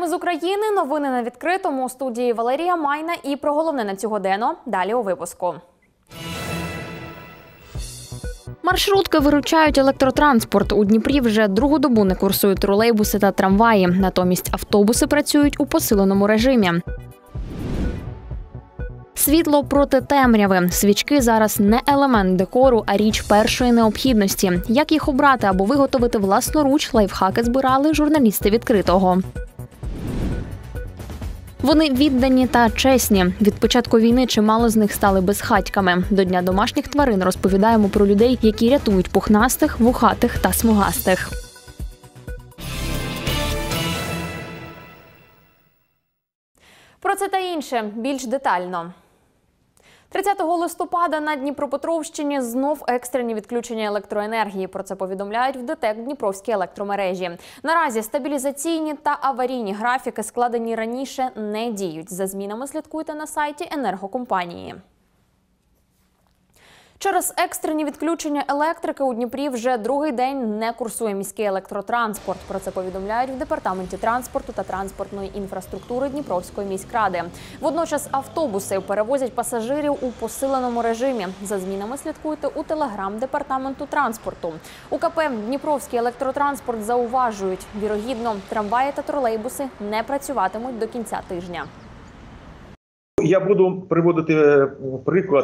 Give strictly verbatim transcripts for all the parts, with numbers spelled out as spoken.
Вітаємо з України. Новини на відкритому. У студії Валерія Майна. І про головне на цю годину далі у випуску. Маршрутки виручають електротранспорт. У Дніпрі вже другу добу не курсують тролейбуси та трамваї. Натомість автобуси працюють у посиленому режимі. Світло проти темряви. Свічки зараз не елемент декору, а річ першої необхідності. Як їх обрати або виготовити власноруч, лайфхаки збирали журналісти відкритого. Вони віддані та чесні. Від початку війни чимало з них стали безхатьками. До Дня домашніх тварин розповідаємо про людей, які рятують пухнастих, вухатих та смугастих. Про це та інше більш детально. тридцятого листопада на Дніпропетровщині знов екстрені відключення електроенергії. Про це повідомляють в ДТЕК Дніпровській електромережі. Наразі стабілізаційні та аварійні графіки, складені раніше, не діють. За змінами слідкуйте на сайті енергокомпанії. Через екстрені відключення електрики у Дніпрі вже другий день не курсує міський електротранспорт. Про це повідомляють в Департаменті транспорту та транспортної інфраструктури Дніпровської міськради. Водночас автобуси перевозять пасажирів у посиленому режимі. За змінами слідкуйте у телеграм Департаменту транспорту. У КП «Дніпровський електротранспорт» зауважують, вірогідно, трамваї та тролейбуси не працюватимуть до кінця тижня. Я буду приводити приклад,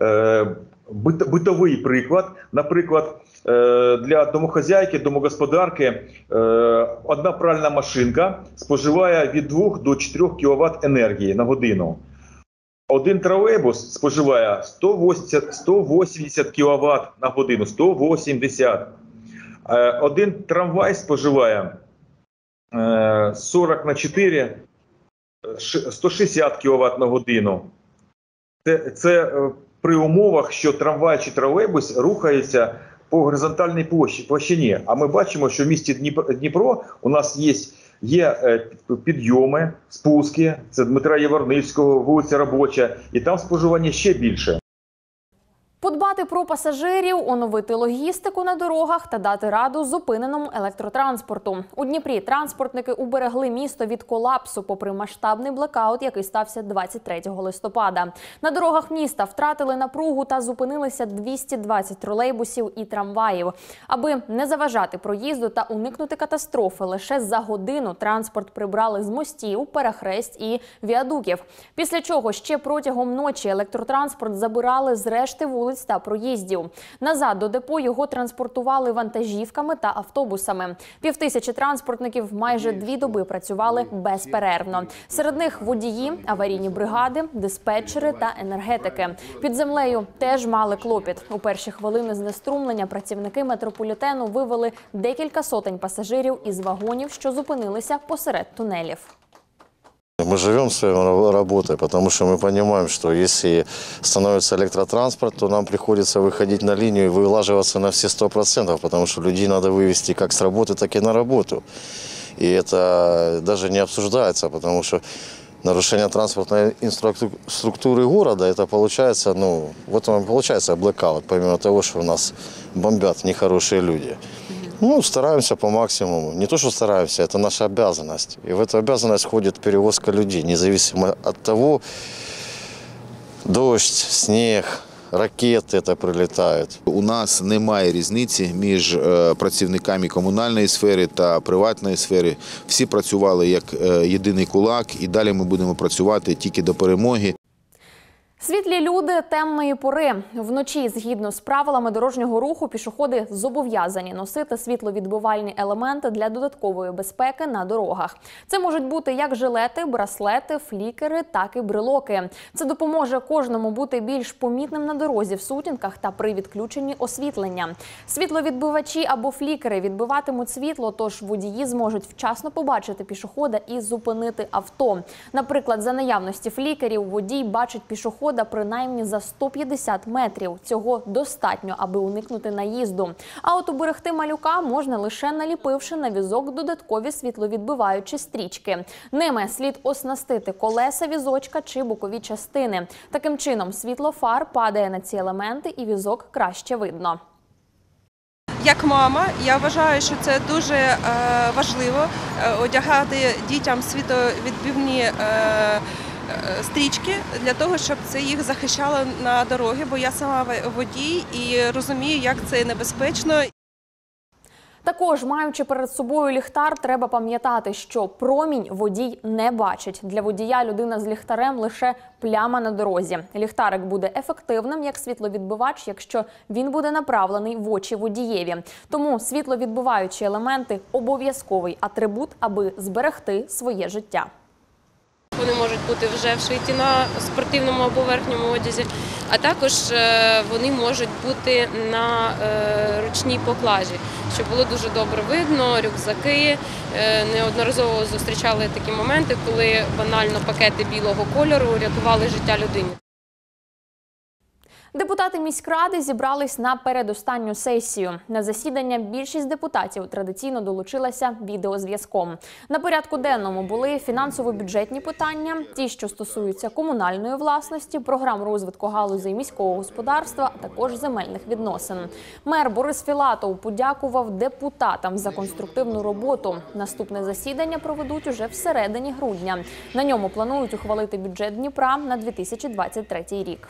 битовий приклад. Наприклад, для домохозяйки, домогосподарки одна пральна машинка споживає від двох до чотирьох кіловат енергії на годину. Один тролейбус споживає сто вісімдесят кіловат на годину, сто вісімдесят. Один трамвай споживає сорок на чотири, сто шістдесят кіловат на годину. Це, це при умовах, що трамвай чи тролейбус рухається по горизонтальній площині. А ми бачимо, що в місті Дніпро у нас є, є підйоми, спуски, це Дмитра Яворницького, вулиця Робоча, і там споживання ще більше. Подбати про пасажирів, оновити логістику на дорогах та дати раду зупиненому електротранспорту. У Дніпрі транспортники уберегли місто від колапсу, попри масштабний блекаут, який стався двадцять третього листопада. На дорогах міста втратили напругу та зупинилися двісті двадцять тролейбусів і трамваїв. Аби не заважати проїзду та уникнути катастрофи, лише за годину транспорт прибрали з мостів, перехресть і віадуків. Після чого ще протягом ночі електротранспорт забирали з решти вулиць та проїздів. Назад до депо його транспортували вантажівками та автобусами. Півтисячі транспортників майже дві доби працювали безперервно. Серед них водії, аварійні бригади, диспетчери та енергетики. Під землею теж мали клопіт. У перші хвилини знеструмлення працівники метрополітену вивели декілька сотень пасажирів із вагонів, що зупинилися посеред тунелів. Мы живем своей работой, потому что мы понимаем, что если становится электротранспорт, то нам приходится выходить на линию и вылаживаться на все сто процентов, потому что людей надо вывести как с работы, так и на работу. И это даже не обсуждается, потому что нарушение транспортной инфраструктуры города, это получается, ну, вот он получается блэкаут, помимо того, что у нас бомбят нехорошие люди. Ну, стараемся по максимуму. Не то, что стараемся, это наша обязанность. И в эту обязанность входит перевозка людей, независимо от того, дождь, снег, ракети это прилітають. У нас немає різниці між працівниками комунальної сфери та приватної сфери. Всі працювали як єдиний кулак, і далі ми будемо працювати тільки до перемоги. Світлі люди темної пори. Вночі, згідно з правилами дорожнього руху, пішоходи зобов'язані носити світловідбивальні елементи для додаткової безпеки на дорогах. Це можуть бути як жилети, браслети, флікери, так і брелоки. Це допоможе кожному бути більш помітним на дорозі в сутінках та при відключенні освітлення. Світловідбивачі або флікери відбиватимуть світло, тож водії зможуть вчасно побачити пішохода і зупинити авто. Наприклад, за наявності флікерів водій бачить пішохода принаймні за сто п'ятдесят метрів. Цього достатньо, аби уникнути наїзду. А от уберегти малюка можна лише наліпивши на візок додаткові світловідбиваючі стрічки. Ними слід оснастити колеса візочка чи бокові частини. Таким чином світло фар падає на ці елементи і візок краще видно. Як мама, я вважаю, що це дуже е, важливо е, одягати дітям світловідбивні е, е, стрічки для того, щоб це їх захищало на дорогі, бо я сама водій і розумію, як це небезпечно. Також, маючи перед собою ліхтар, треба пам'ятати, що промінь водій не бачить. Для водія людина з ліхтарем лише пляма на дорозі. Ліхтарик буде ефективним як світловідбивач, якщо він буде направлений в очі водієві. Тому світловідбиваючі елементи – обов'язковий атрибут, аби зберегти своє життя. Вони можуть бути вже вшиті на спортивному або верхньому одязі, а також вони можуть бути на ручній поклажі, щоб було дуже добре видно, рюкзаки. Неодноразово зустрічали такі моменти, коли банально пакети білого кольору рятували життя людині. Депутати міськради зібрались на передостанню сесію. На засідання більшість депутатів традиційно долучилася відеозв'язком. На порядку денному були фінансово-бюджетні питання, ті, що стосуються комунальної власності, програм розвитку галузей міського господарства, а також земельних відносин. Мер Борис Філатов подякував депутатам за конструктивну роботу. Наступне засідання проведуть уже всередині грудня. На ньому планують ухвалити бюджет Дніпра на дві тисячі двадцять третій рік.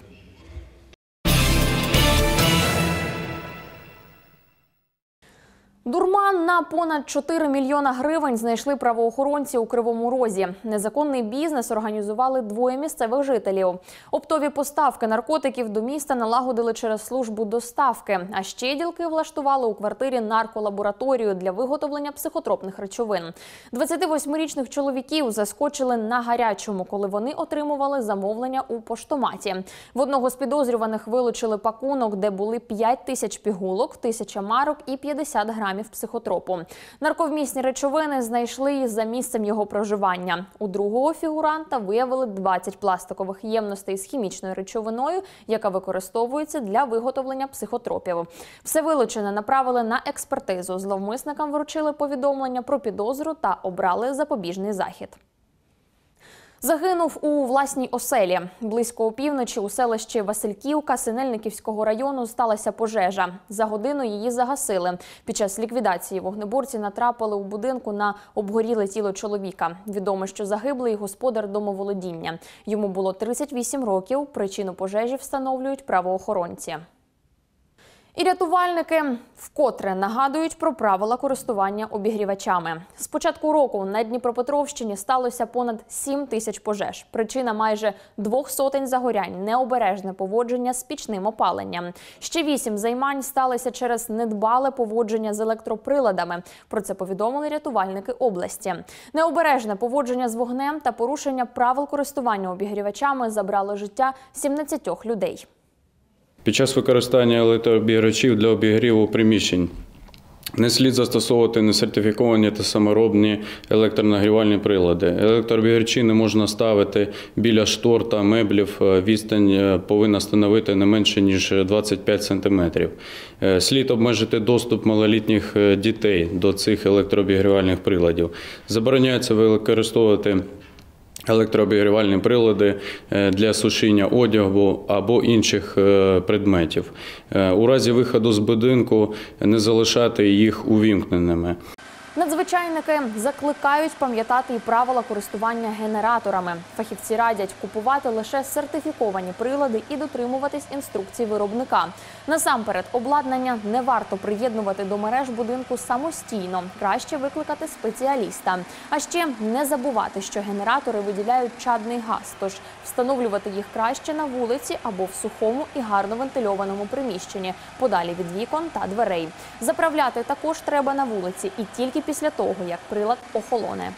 Дурман на понад чотири мільйона гривень знайшли правоохоронці у Кривому Розі. Незаконний бізнес організували двоє місцевих жителів. Оптові поставки наркотиків до міста налагодили через службу доставки. А ще ділки влаштували у квартирі нарколабораторію для виготовлення психотропних речовин. двадцятивосьмирічних чоловіків заскочили на гарячому, коли вони отримували замовлення у поштоматі. В одного з підозрюваних вилучили пакунок, де були п'ять тисяч пігулок, тисяча марок і п'ятдесят грамів психотропу. Нарковмісні речовини знайшли і за місцем його проживання. У другого фігуранта виявили двадцять пластикових ємностей з хімічною речовиною, яка використовується для виготовлення психотропів. Все вилучене направили на експертизу. Зловмисникам вручили повідомлення про підозру та обрали запобіжний захід. Загинув у власній оселі. Близько опівночі у селищі Васильківка Синельниківського району сталася пожежа. За годину її загасили. Під час ліквідації вогнеборці натрапили у будинку на обгоріле тіло чоловіка. Відомо, що загиблий господар домоволодіння. Йому було тридцять вісім років. Причину пожежі встановлюють правоохоронці. І рятувальники вкотре нагадують про правила користування обігрівачами. З початку року на Дніпропетровщині сталося понад сім тисяч пожеж. Причина майже двох сотень загорянь – необережне поводження з пічним опаленням. Ще вісім займань сталися через недбале поводження з електроприладами. Про це повідомили рятувальники області. Необережне поводження з вогнем та порушення правил користування обігрівачами забрало життя сімнадцяти людей. Під час використання електрообігрівачів для обігріву приміщень не слід застосовувати несертифіковані та саморобні електронагрівальні прилади. Електрообігрівачі не можна ставити біля штор та меблів. Відстань повинна становити не менше, ніж двадцять п'ять сантиметрів. Слід обмежити доступ малолітніх дітей до цих електрообігрівальних приладів. Забороняється використовувати електрообігрівальні прилади для сушіння одягу або інших предметів. У разі виходу з будинку не залишати їх увімкненими. Надзвичайники закликають пам'ятати і правила користування генераторами. Фахівці радять купувати лише сертифіковані прилади і дотримуватись інструкцій виробника. Насамперед, обладнання не варто приєднувати до мереж будинку самостійно. Краще викликати спеціаліста. А ще не забувати, що генератори виділяють чадний газ, тож встановлювати їх краще на вулиці або в сухому і гарно вентильованому приміщенні, подалі від вікон та дверей. Заправляти також треба на вулиці і тільки після того, як прилад охолоне.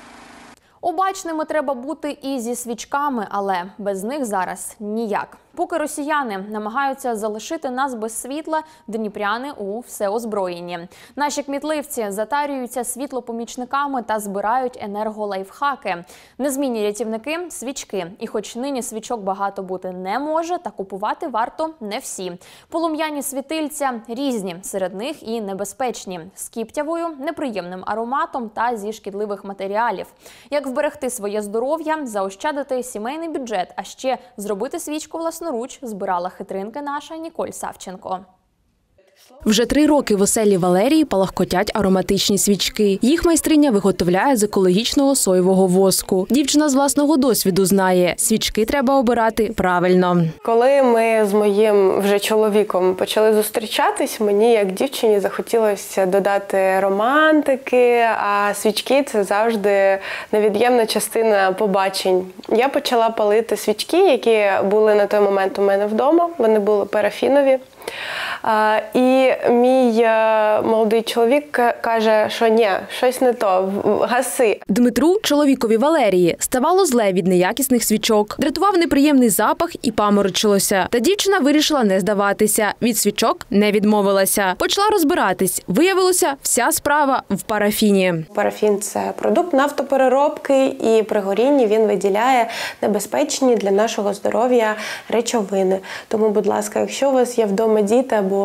Обачними треба бути і зі свічками, але без них зараз ніяк. Поки росіяни намагаються залишити нас без світла, дніпряни у всеозброєнні. Наші кмітливці затарюються світлопомічниками та збирають енерголайфхаки. Незмінні рятівники – свічки. І хоч нині свічок багато бути не може, та купувати варто не всі. Полум'яні світильця різні, серед них і небезпечні. З кіптявою, неприємним ароматом та зі шкідливих матеріалів. Як вберегти своє здоров'я, заощадити сімейний бюджет, а ще зробити свічку власноруч, збирала хитринки наша Ніколь Савченко. Вже три роки в оселі Валерії палахкотять ароматичні свічки. Їх майстриня виготовляє з екологічного соєвого воску. Дівчина з власного досвіду знає, свічки треба обирати правильно. Коли ми з моїм вже чоловіком почали зустрічатись, мені як дівчині захотілося додати романтики, а свічки – це завжди невід'ємна частина побачень. Я почала палити свічки, які були на той момент у мене вдома, вони були парафінові. І мій молодий чоловік каже, що ні, щось не то, гаси. Дмитру, чоловікові Валерії, ставало зле від неякісних свічок. Дратував неприємний запах і паморочилося. Та дівчина вирішила не здаватися. Від свічок не відмовилася. Почала розбиратись. Виявилося, вся справа в парафіні. Парафін – це продукт нафтопереробки, і при горінні він виділяє небезпечні для нашого здоров'я речовини. Тому, будь ласка, якщо у вас є вдома діти або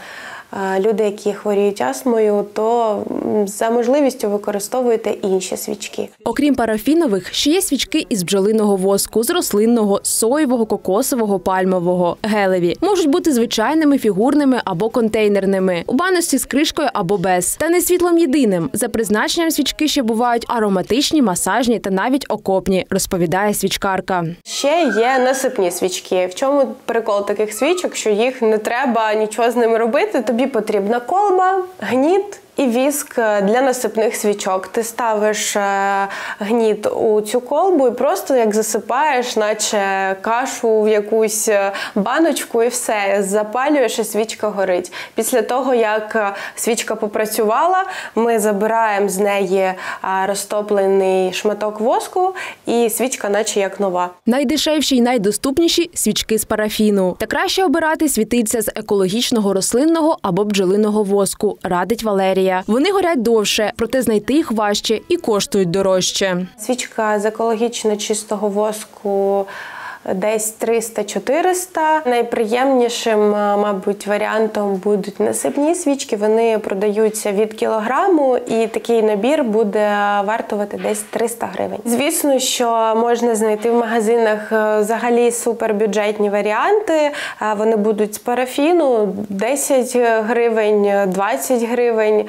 люди, які хворіють астмою, то за можливістю використовуйте інші свічки. Окрім парафінових, ще є свічки із бджолиного воску, з рослинного, соєвого, кокосового, пальмового, гелеві. Можуть бути звичайними, фігурними або контейнерними, у баночці з кришкою або без. Та не світлом єдиним. За призначенням свічки ще бувають ароматичні, масажні та навіть окопні, розповідає свічкарка. Ще є насипні свічки. В чому прикол таких свічок, що їх не треба нічого з ними робити? Тобі потрібна колба, гніт і віск для насипних свічок. Ти ставиш гніт у цю колбу і просто як засипаєш, наче кашу в якусь баночку і все. Запалюєш і свічка горить. Після того, як свічка попрацювала, ми забираємо з неї розтоплений шматок воску і свічка наче як нова. Найдешевші і найдоступніші – свічки з парафіну. Та краще обирати світильця з екологічного рослинного або бджолиного воску, радить Валерія. Вони горять довше, проте знайти їх важче і коштують дорожче. Свічка з екологічно чистого воску десь триста-чотириста. Найприємнішим, мабуть, варіантом будуть насипні свічки. Вони продаються від кілограму, і такий набір буде вартувати десь триста гривень. Звісно, що можна знайти в магазинах взагалі супербюджетні варіанти. Вони будуть з парафіну десять гривень, двадцять гривень.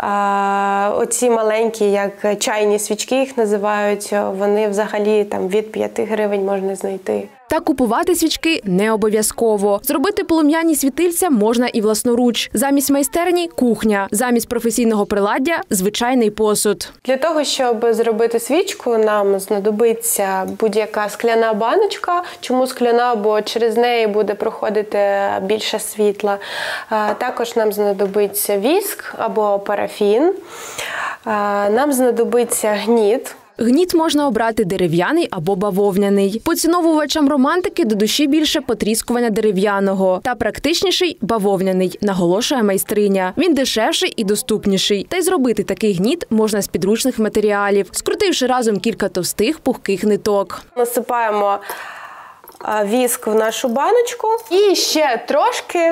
Оці маленькі, як чайні свічки їх називають, вони взагалі там від п'яти гривень можна знайти. Та купувати свічки не обов'язково. Зробити полум'яні світильця можна і власноруч. Замість майстерні – кухня. Замість професійного приладдя – звичайний посуд. Для того, щоб зробити свічку, нам знадобиться будь-яка скляна баночка. Чому скляна? Бо через неї буде проходити більше світла. Також нам знадобиться віск або парафін. Нам знадобиться гніт. Гніт можна обрати дерев'яний або бавовняний. Поціновувачам романтики до душі більше потріскування дерев'яного. Та практичніший – бавовняний, наголошує майстриня. Він дешевший і доступніший. Та й зробити такий гніт можна з підручних матеріалів, скрутивши разом кілька товстих пухких ниток. Насипаємо віск в нашу баночку і ще трошки,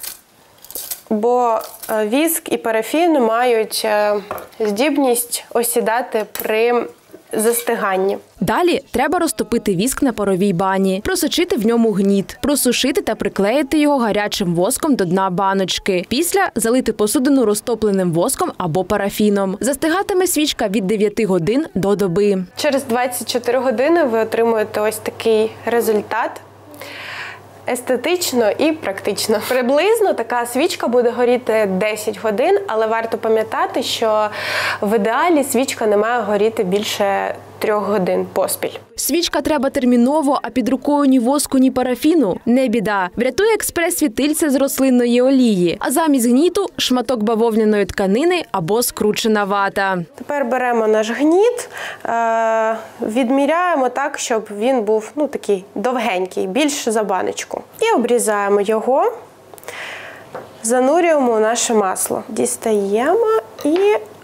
бо віск і парафін мають здібність осідати при застиганні. Далі треба розтопити віск на паровій бані, просочити в ньому гніт, просушити та приклеїти його гарячим воском до дна баночки. Після залити посудину розтопленим воском або парафіном. Застигатиме свічка від дев'яти годин до доби. Через двадцять чотири години ви отримуєте ось такий результат. Естетично і практично. Приблизно така свічка буде горіти десять годин, але варто пам'ятати, що в ідеалі свічка не має горіти більше трьох годин поспіль. Свічка треба терміново, а під рукою ні воску, ні парафіну – не біда. Врятує експрес-світильце з рослинної олії, а замість гніту – шматок бавовняної тканини або скручена вата. Тепер беремо наш гніт, відміряємо так, щоб він був ну, такий довгенький, більше за баночку. І обрізаємо його, занурюємо у наше масло. Дістаємо і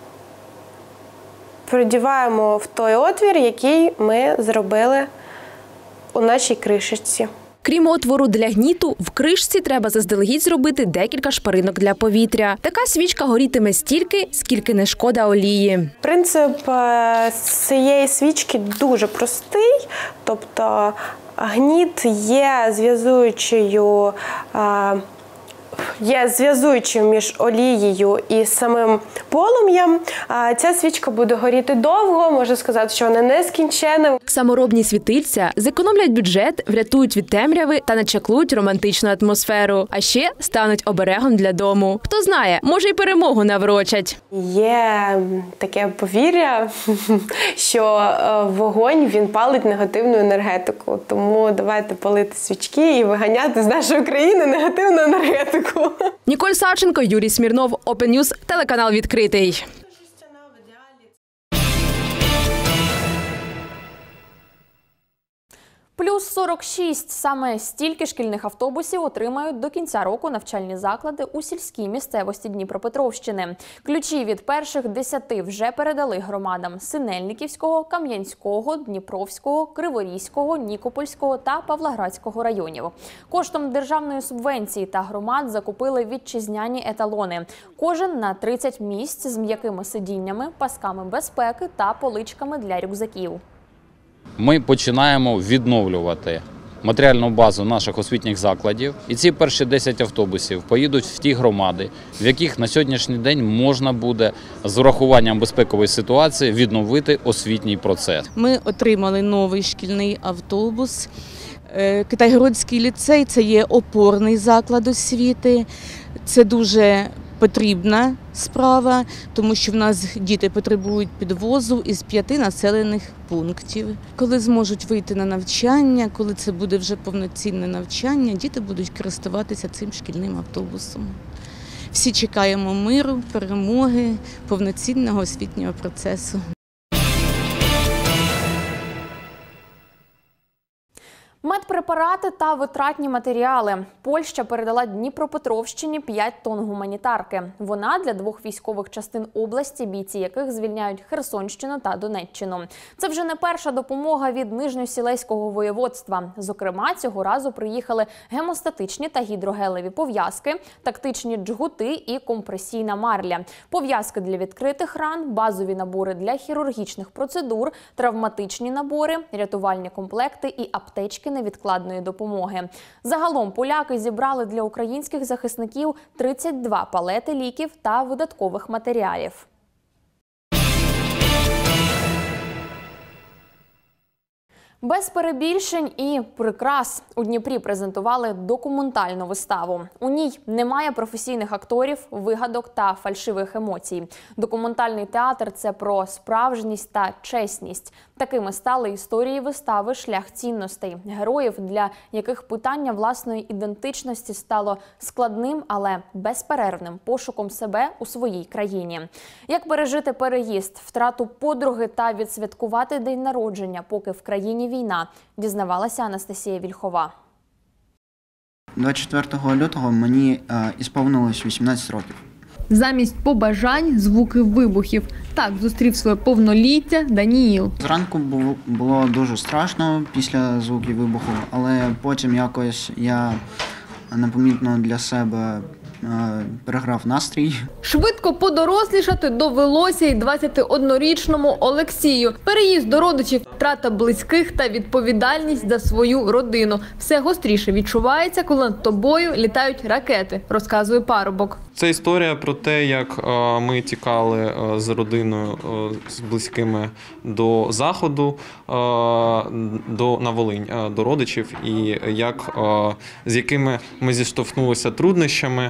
продіваємо в той отвір, який ми зробили у нашій кришечці. Крім отвору для гніту, в кришці треба заздалегідь зробити декілька шпаринок для повітря. Така свічка горітиме стільки, скільки не шкода олії. Принцип цієї свічки дуже простий, тобто гніт є зв'язуючою є зв'язуючим між олією і самим полум'ям. Ця свічка буде горіти довго, можу сказати, що вона нескінченна. Саморобні світильця зекономлять бюджет, врятують від темряви та начаклують романтичну атмосферу. А ще стануть оберегом для дому. Хто знає, може й перемогу наврочать. Є таке повір'я, що вогонь, він палить негативну енергетику. Тому давайте палити свічки і виганяти з нашої країни негативну енергетику. Ніколь Савченко, Юрій Смірнов, Open News, телеканал «Відкритий». Плюс сорок шість. Саме стільки шкільних автобусів отримають до кінця року навчальні заклади у сільській місцевості Дніпропетровщини. Ключі від перших десяти вже передали громадам Синельниківського, Кам'янського, Дніпровського, Криворізького, Нікопольського та Павлоградського районів. Коштом державної субвенції та громад закупили вітчизняні еталони. Кожен на тридцять місць з м'якими сидіннями, пасками безпеки та поличками для рюкзаків. Ми починаємо відновлювати матеріальну базу наших освітніх закладів. І ці перші десять автобусів поїдуть в ті громади, в яких на сьогоднішній день можна буде з урахуванням безпекової ситуації відновити освітній процес. Ми отримали новий шкільний автобус. Китайгородський ліцей – це є опорний заклад освіти. Це дуже потрібна справа, тому що в нас діти потребують підвозу із п'яти населених пунктів. Коли зможуть вийти на навчання, коли це буде вже повноцінне навчання, діти будуть користуватися цим шкільним автобусом. Всі чекаємо миру, перемоги, повноцінного освітнього процесу. Медпрепарати та витратні матеріали. Польща передала Дніпропетровщині п'ять тонн гуманітарки. Вона для двох військових частин області, бійці яких звільняють Херсонщину та Донеччину. Це вже не перша допомога від Нижньосілеського воєводства. Зокрема, цього разу приїхали гемостатичні та гідрогелеві пов'язки, тактичні джгути і компресійна марля. Пов'язки для відкритих ран, базові набори для хірургічних процедур, травматичні набори, рятувальні комплекти і аптечки невідкладної допомоги. Загалом поляки зібрали для українських захисників тридцять два палети ліків та видаткових матеріалів. Без перебільшень і прикрас у Дніпрі презентували документальну виставу. У ній немає професійних акторів, вигадок та фальшивих емоцій. Документальний театр – це про справжність та чесність. Такими стали історії вистави «Шлях цінностей» – героїв, для яких питання власної ідентичності стало складним, але безперервним пошуком себе у своїй країні. Як пережити переїзд, втрату подруги та відсвяткувати день народження, поки в країні війна, дізнавалася Анастасія Вільхова. двадцять четвертого лютого мені е, ісповнилось вісімнадцять років. Замість побажань – звуки вибухів. Так зустрів своє повноліття Даніїл. Зранку було, було дуже страшно після звуків вибуху, але потім якось я непомітно для себе переграв настрій. Швидко подорослішати довелося й двадцятиоднорічному Олексію. Переїзд до родичів, втрата близьких та відповідальність за свою родину. Все гостріше відчувається, коли над тобою літають ракети, розказує парубок. Це історія про те, як ми тікали з родиною, з близькими до Заходу, до, на Волинь, до родичів, і як, з якими ми зіштовхнулися труднощами,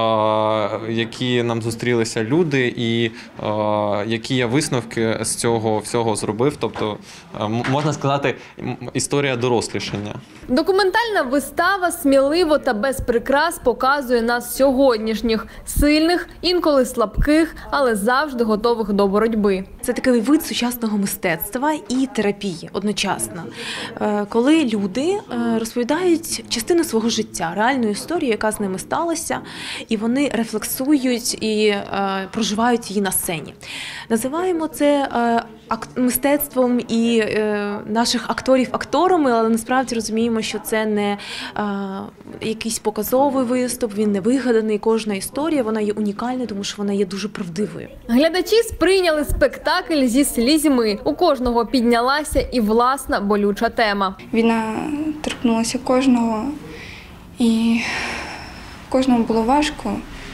які нам зустрілися люди і які я висновки з цього всього зробив. Тобто, можна сказати, історія дорослішання. Документальна вистава сміливо та без прикрас показує нас сьогоднішніх. Сильних, інколи слабких, але завжди готових до боротьби. Це такий вид сучасного мистецтва і терапії одночасно. Коли люди розповідають частину свого життя, реальну історію, яка з ними сталася, і вони рефлексують і проживають її на сцені. Називаємо це мистецтвом і наших акторів акторами, але насправді розуміємо, що це не якийсь показовий виступ, він не вигаданий. Кожна історія, вона є унікальною, тому що вона є дуже правдивою. Глядачі сприйняли спектакль зі слізьми. У кожного піднялася і власна болюча тема. Війна торкнулася кожного, і кожному було важко.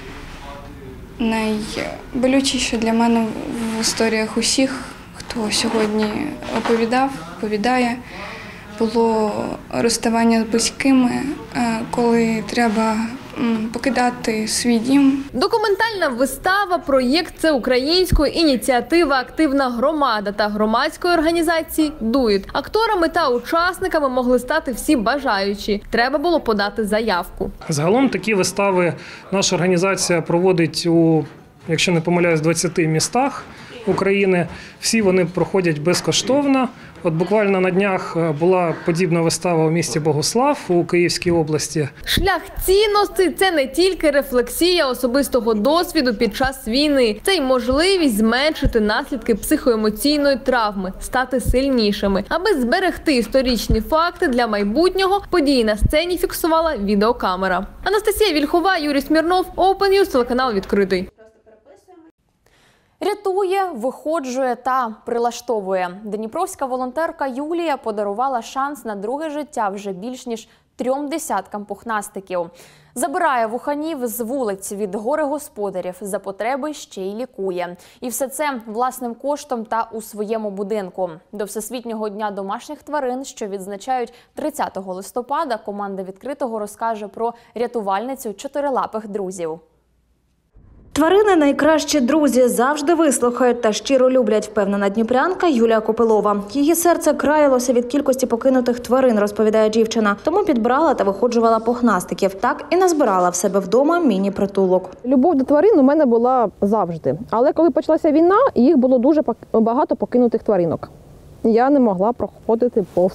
Найболючіше для мене в історіях усіх, хто сьогодні оповідав, оповідає, було розставання з близькими, коли треба покидати свій дім. Документальна вистава – проєкт всеукраїнської ініціативи «Активна громада» та громадської організації «Дуїт». Акторами та учасниками могли стати всі бажаючі. Треба було подати заявку. Загалом такі вистави наша організація проводить у, якщо не помиляюсь, двадцяти містах України. Всі вони проходять безкоштовно. От буквально на днях була подібна вистава у місті Богуслав у Київській області. Шлях цінностей – це не тільки рефлексія особистого досвіду під час війни. Це й можливість зменшити наслідки психоемоційної травми, стати сильнішими. Аби зберегти історичні факти для майбутнього, події на сцені фіксувала відеокамера. Анастасія Вільхова, Юрій Смірнов, Open News, телеканал «Відкритий». Рятує, виходжує та прилаштовує. Дніпровська волонтерка Юлія подарувала шанс на друге життя вже більш ніж трьом десяткам пухнастиків. Забирає вуханів з вулиць від горе-господарів, за потреби ще й лікує. І все це власним коштом та у своєму будинку. До Всесвітнього дня домашніх тварин, що відзначають тридцятого листопада, команда «Відкритого» розкаже про рятувальницю чотирилапих друзів. Тварини – найкращі друзі, завжди вислухають та щиро люблять, впевнена дніпрянка Юлія Копилова. Її серце краялося від кількості покинутих тварин, розповідає дівчина. Тому підбирала та виходжувала пухнастиків. Так і назбирала в себе вдома міні-притулок. Любов до тварин у мене була завжди. Але коли почалася війна, їх було дуже багато покинутих тваринок. Я не могла проходити повз.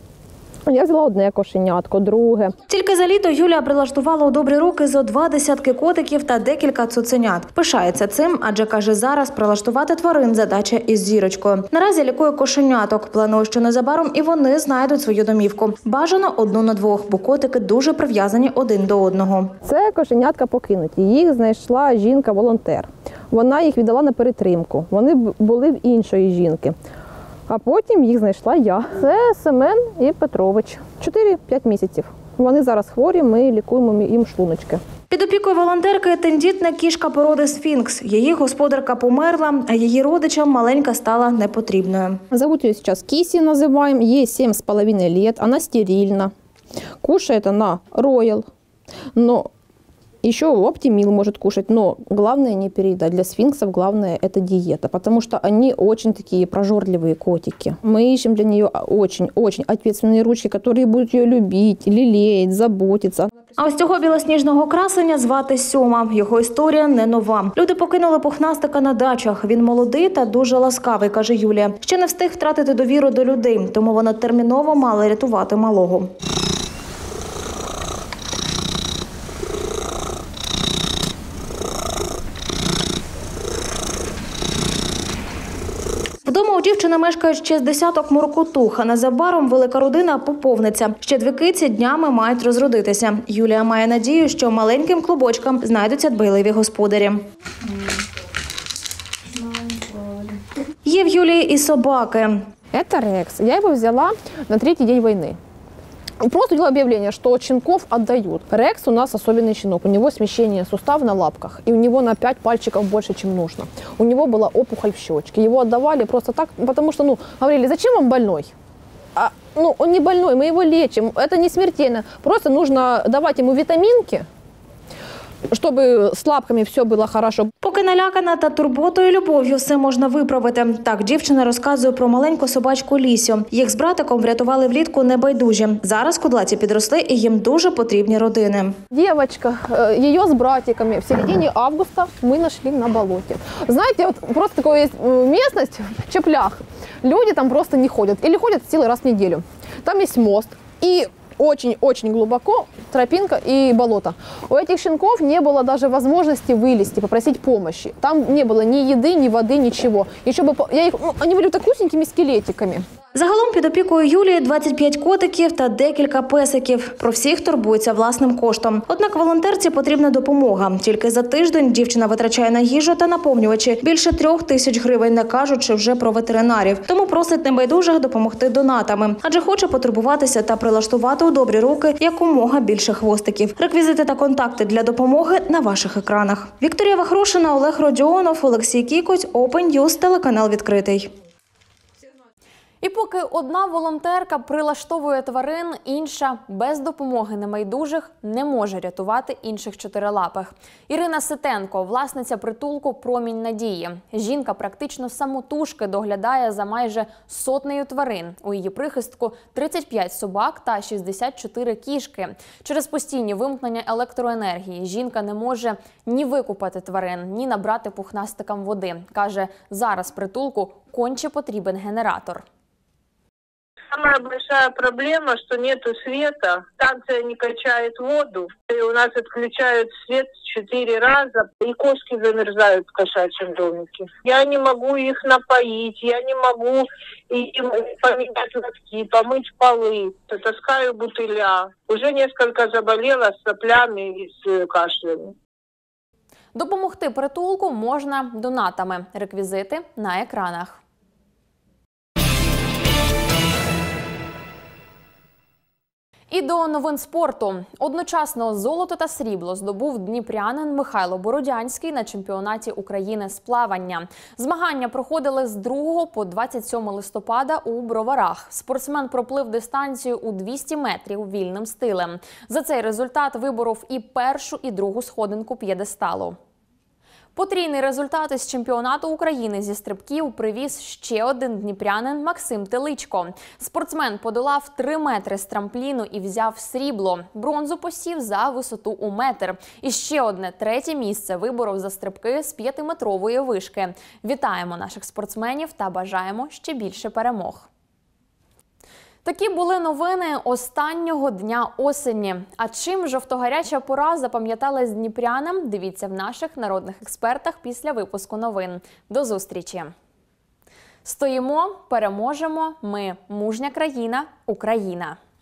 Я взяла одне кошенятко, друге. Тільки за літо Юлія прилаштувала у добрі руки зо два десятки котиків та декілька цуценят. Пишається цим, адже, каже, зараз прилаштувати тварин – задача із зірочкою. Наразі лікує кошеняток. Планує, що незабаром і вони знайдуть свою домівку. Бажано одну на двох, бо котики дуже прив'язані один до одного. Це кошенятка покинуті. Їх знайшла жінка-волонтер. Вона їх віддала на перетримку. Вони були в іншої жінки. А потім їх знайшла я. Це Семен і Петрович. чотири-п'ять місяців. Вони зараз хворі, ми лікуємо їм шлуночки. Під опікою волонтерки тендітна кішка породи сфінкс. Її господарка померла, а її родичам маленька стала непотрібною. Зовут її зараз Кісі називаємо. Їй сім з половиною років, вона стерильна. Кушає вона роял. Но еще оптимил может кушать, но главное не переедать. Для сфинксов главное это диета, потому что они очень такие прожорливые котики. Мы ищем для нее очень-очень ответственные ручки, которые будут ее любить, лелеять, заботиться. А ось цього білосніжного красення звати Сьома. Його історія не нова. Люди покинули пухнастика на дачах. Він молодий та дуже ласкавий, каже Юлія. Ще не встиг втратити довіру до людей, тому вона терміново мала рятувати малого. Вдома у дівчини мешкають ще з десяток моркотух, а незабаром велика родина поповниться. Ще дві киці днями мають розродитися. Юлія має надію, що маленьким клубочкам знайдуться дбайливі господарі. Є в Юлії і собаки. Это Рекс. Я его взяла на третий день войны. Просто делала объявление, что щенков отдают. Рекс у нас особенный щенок. У него смещение сустава на лапках. И у него на пять пальчиков больше, чем нужно. У него была опухоль в щечке. Его отдавали просто так, потому что, ну, говорили, зачем вам больной? А, ну, он не больной, мы его лечим. Это не смертельно. Просто нужно давать ему витаминки, щоб з лапками все було добре. Поки налякана та турботою і любов'ю все можна виправити. Так дівчина розказує про маленьку собачку Лісю. Їх з братиком врятували влітку небайдужі. Зараз кудлаті підросли і їм дуже потрібні родини. Дівчинка, її з братиками в середині августа ми знайшли на болоті. Знаєте, от просто така є місцевість, Чеплях. Люди там просто не ходять. Або ходять цілий раз в неділю. Там є мост. І очень-очень глубоко тропинка и болото. У этих щенков не было даже возможности вылезти, попросить помощи. Там не было ни еды, ни воды, ничего. Еще бы, я их, ну, они были такусенькими скелетиками. Загалом під опікою Юлії двадцять п'ять котиків та декілька песиків. Про всіх турбується власним коштом. Однак волонтерці потрібна допомога. Тільки за тиждень дівчина витрачає на їжу та наповнювачі більше трьох тисяч гривень, не кажучи вже про ветеринарів. Тому просить небайдужих допомогти донатами. Адже хоче потурбуватися та прилаштувати у добрі руки якомога більше хвостиків. Реквізити та контакти для допомоги на ваших екранах. Вікторія Вахрушина, Олег Родіонов, Олексій Кікоть, Open News, телеканал «Відкритий». І поки одна волонтерка прилаштовує тварин, інша без допомоги небайдужих не може рятувати інших чотирилапих. Ірина Ситенко – власниця притулку «Промінь надії». Жінка практично самотужки доглядає за майже сотнею тварин. У її прихистку тридцять п'ять собак та шістдесят чотири кішки. Через постійні вимкнення електроенергії жінка не може ні викупати тварин, ні набрати пухнастикам води. Каже, зараз притулку конче потрібен генератор. Самая большая проблема, что нету света, станция не качает воду, и у нас отключают свет четыре раза, и кошки замерзают в кошачьем домике. Я не могу их напоить, я не могу им поменять лотки, помыть полы, таскаю бутыля. Уже несколько заболела с соплями и с кашлями. Допомогти притулку можна донатами. Реквізити на екранах. І до новин спорту. Одночасно золото та срібло здобув дніпрянин Михайло Бородянський на чемпіонаті України з плавання. Змагання проходили з другого по двадцять сьоме листопада у Броварах. Спортсмен проплив дистанцію у двісті метрів вільним стилем. За цей результат виборов і першу, і другу сходинку п'єдесталу. Потрійний результат із чемпіонату України зі стрибків привіз ще один дніпрянин Максим Теличко. Спортсмен подолав три метри з трампліну і взяв срібло. Бронзу посів за висоту у метр. І ще одне третє місце виборов за стрибки з п'ятиметрової вишки. Вітаємо наших спортсменів та бажаємо ще більше перемог. Такі були новини останнього дня осені. А чим жовтогаряча пора запам'яталась дніпрянам, дивіться в наших народних експертах після випуску новин. До зустрічі! Стоїмо, переможемо, ми – мужня країна, Україна.